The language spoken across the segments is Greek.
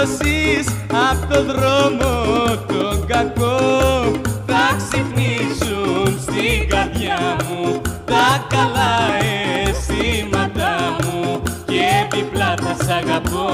σώσεις απ' το δρόμο τον κακό. Θα ξυπνήσουν στην καρδιά μου τα καλά αισθήματά μου και επιπλά θα σ' αγαπώ.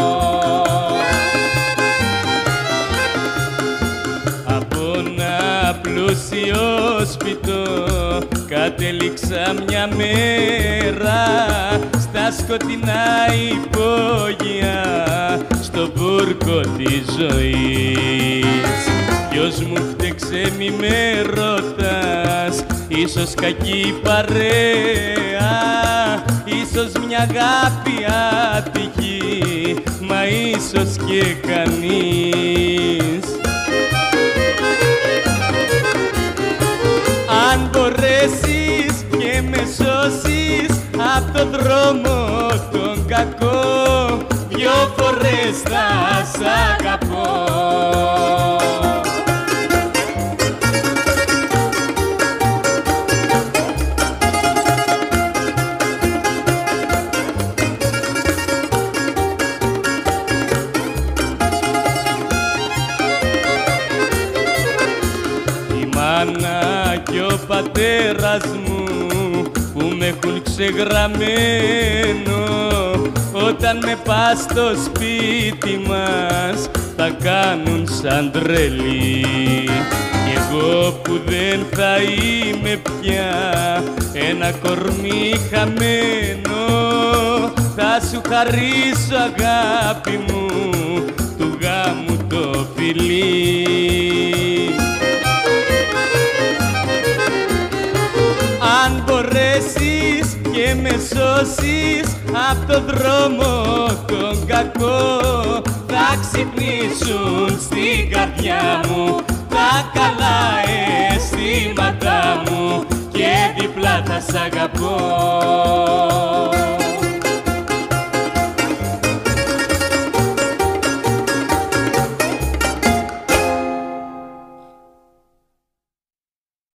Από ένα πλούσιο σπιτό κατέληξα μια μέρα στα σκοτεινά υπόγεια, στο βούρκο της ζωής. Ποιος μου φταίξε μη με ρωτάς, ίσως κακή παρέα, ίσως μια αγάπη άτυχη, μα ίσως και κανείς. Αν μπορέσεις και με σώσεις απ' το δρόμο τον κακό, δυο φορές θα σ' αγαπώ. Η μάνα κι ο πατέρας μου που με έχουν ξεγραμμένο, όταν με πας στο σπίτι μας θα κάνουν σαν τρελή. Κι εγώ που δεν θα είμαι πια ένα κορμί χαμένο, θα σου χαρίσω αγάπη μου του γάμου το φιλί. Αν μπορέσεις και με σώσεις απ' το δρόμο τον κακό, θα ξυπνήσουν στην καρδιά μου τα καλά αισθήματά μου και διπλά θα σ' αγαπώ.